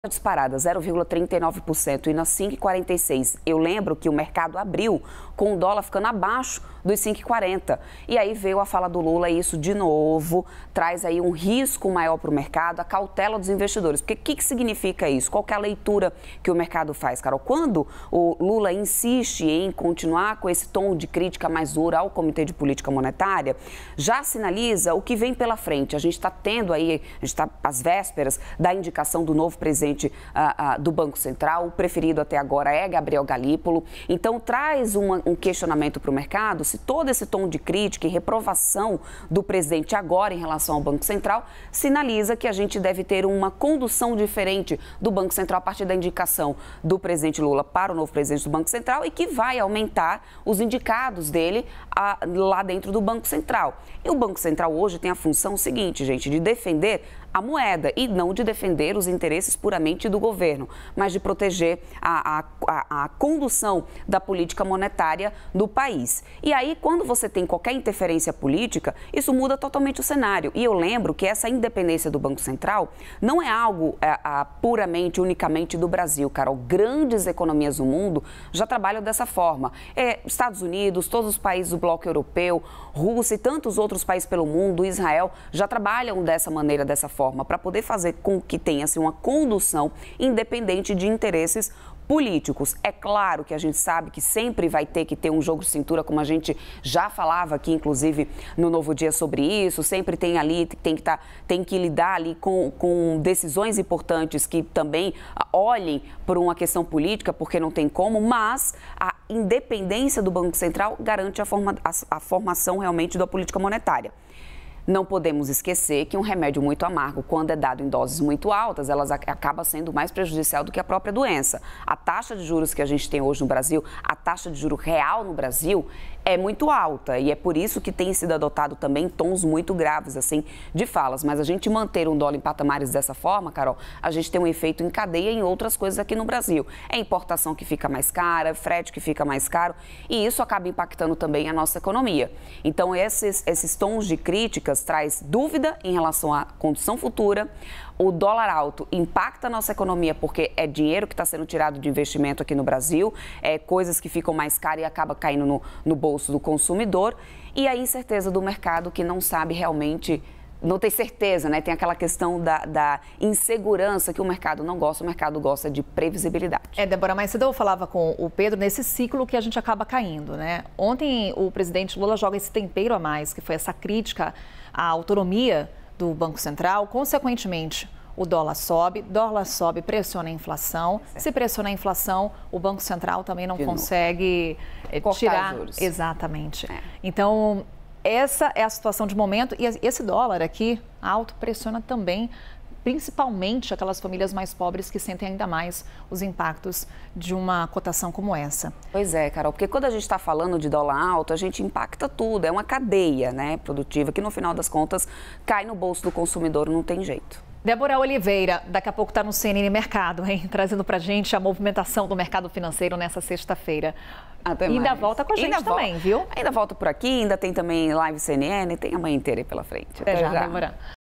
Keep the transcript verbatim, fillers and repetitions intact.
Disparada zero vírgula trinta e nove por cento e nas cinco e quarenta e seis. Eu lembro que o mercado abriu com o dólar ficando abaixo dos cinco e quarenta. E aí veio a fala do Lula e isso de novo traz aí um risco maior para o mercado, a cautela dos investidores. Porque o que, que significa isso? Qual que é a leitura que o mercado faz, Carol? Quando o Lula insiste em continuar com esse tom de crítica mais dura ao Comitê de Política Monetária, já sinaliza o que vem pela frente. A gente está tendo aí, a gente está às vésperas da indicação do novo presidente Uh, uh, do Banco Central, o preferido até agora é Gabriel Galípolo. Então traz uma, um questionamento para o mercado se todo esse tom de crítica e reprovação do presidente agora em relação ao Banco Central sinaliza que a gente deve ter uma condução diferente do Banco Central a partir da indicação do presidente Lula para o novo presidente do Banco Central e que vai aumentar os indicados dele uh, lá dentro do Banco Central. E o Banco Central hoje tem a função seguinte, gente, de defender a moeda e não de defender os interesses puramente do governo, mas de proteger a, a, a, a condução da política monetária do país. E aí, quando você tem qualquer interferência política, isso muda totalmente o cenário. E eu lembro que essa independência do Banco Central não é algo é, a, puramente, unicamente do Brasil, Carol. Grandes economias do mundo já trabalham dessa forma. É, Estados Unidos, todos os países do bloco europeu, Rússia e tantos outros países pelo mundo, Israel, já trabalham dessa maneira, dessa forma. Para poder fazer com que tenha assim, uma condução independente de interesses políticos. É claro que a gente sabe que sempre vai ter que ter um jogo de cintura, como a gente já falava aqui, inclusive, no Novo Dia sobre isso, sempre tem ali, tem que, tá, tem que lidar ali com, com decisões importantes que também olhem por uma questão política, porque não tem como, mas a independência do Banco Central garante a, forma, a, a formação realmente da política monetária. Não podemos esquecer que um remédio muito amargo, quando é dado em doses muito altas, elas acaba sendo mais prejudicial do que a própria doença. A taxa de juros que a gente tem hoje no Brasil, a taxa de juro real no Brasil, é muito alta e é por isso que tem sido adotado também tons muito graves, assim, de falas. Mas a gente manter um dólar em patamares dessa forma, Carol, a gente tem um efeito em cadeia em outras coisas aqui no Brasil. É importação que fica mais cara, frete que fica mais caro e isso acaba impactando também a nossa economia. Então, esses, esses tons de críticas traz dúvida em relação à condição futura. O dólar alto impacta a nossa economia porque é dinheiro que está sendo tirado de investimento aqui no Brasil, é coisas que ficam mais caras e acaba caindo no, no bolso do consumidor. E a incerteza do mercado que não sabe realmente, não tem certeza, né? Tem aquela questão da, da insegurança que o mercado não gosta, o mercado gosta de previsibilidade. É, Débora, mais cedo eu falava com o Pedro nesse ciclo que a gente acaba caindo, né? Ontem o presidente Lula joga esse tempero a mais, que foi essa crítica à autonomia do Banco Central, consequentemente o dólar sobe, dólar sobe, pressiona a inflação. Certo. Se pressiona a inflação, o Banco Central também não de consegue novo. tirar... Juros. Exatamente. É. Então, essa é a situação de momento e esse dólar aqui alto pressiona também, principalmente aquelas famílias mais pobres que sentem ainda mais os impactos de uma cotação como essa. Pois é, Carol, porque quando a gente está falando de dólar alto, a gente impacta tudo, é uma cadeia, né, produtiva que no final das contas cai no bolso do consumidor, não tem jeito. Débora Oliveira, daqui a pouco está no C N N Mercado, hein? Trazendo para a gente a movimentação do mercado financeiro nessa sexta-feira. Até mais. Ainda volta volta com a gente ainda também, viu? Ainda volta por aqui, ainda tem também live C N N, tem a manhã inteira aí pela frente. Até, Até já, já, Débora.